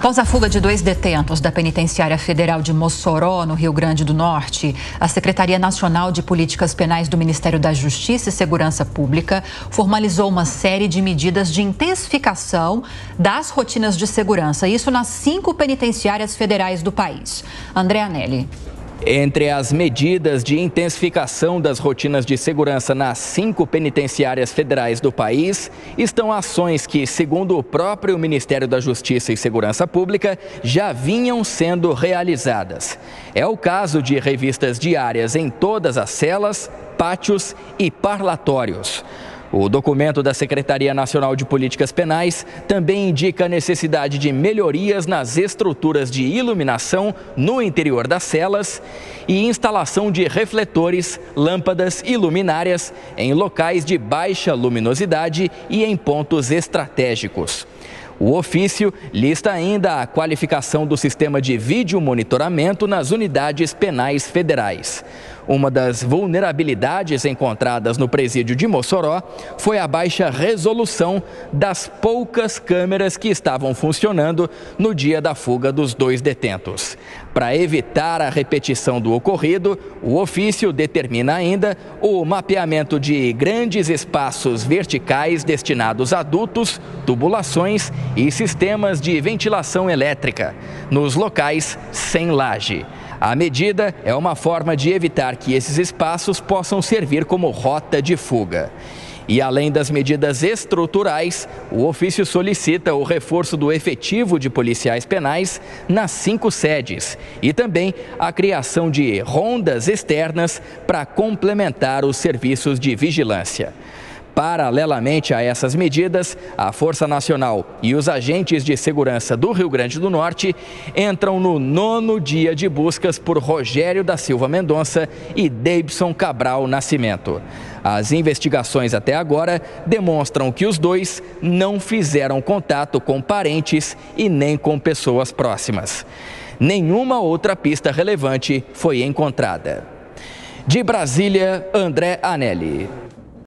Após a fuga de 2 detentos da Penitenciária Federal de Mossoró, no Rio Grande do Norte, a Secretaria Nacional de Políticas Penais do Ministério da Justiça e Segurança Pública formalizou uma série de medidas de intensificação das rotinas de segurança, isso nas 5 penitenciárias federais do país. André Anelli. Entre as medidas de intensificação das rotinas de segurança nas 5 penitenciárias federais do país estão ações que, segundo o próprio Ministério da Justiça e Segurança Pública, já vinham sendo realizadas. É o caso de revistas diárias em todas as celas, pátios e parlatórios. O documento da Secretaria Nacional de Políticas Penais também indica a necessidade de melhorias nas estruturas de iluminação no interior das celas e instalação de refletores, lâmpadas e luminárias em locais de baixa luminosidade e em pontos estratégicos. O ofício lista ainda a qualificação do sistema de vídeo monitoramento nas unidades penais federais. Uma das vulnerabilidades encontradas no presídio de Mossoró foi a baixa resolução das poucas câmeras que estavam funcionando no dia da fuga dos 2 detentos. Para evitar a repetição do ocorrido, o ofício determina ainda o mapeamento de grandes espaços verticais destinados a dutos, tubulações e sistemas de ventilação elétrica, nos locais sem laje. A medida é uma forma de evitar que esses espaços possam servir como rota de fuga. E além das medidas estruturais, o ofício solicita o reforço do efetivo de policiais penais nas 5 sedes e também a criação de rondas externas para complementar os serviços de vigilância. Paralelamente a essas medidas, a Força Nacional e os agentes de segurança do Rio Grande do Norte entram no 9º dia de buscas por Rogério da Silva Mendonça e Deibson Cabral Nascimento. As investigações até agora demonstram que os dois não fizeram contato com parentes e nem com pessoas próximas. Nenhuma outra pista relevante foi encontrada. De Brasília, André Anelli.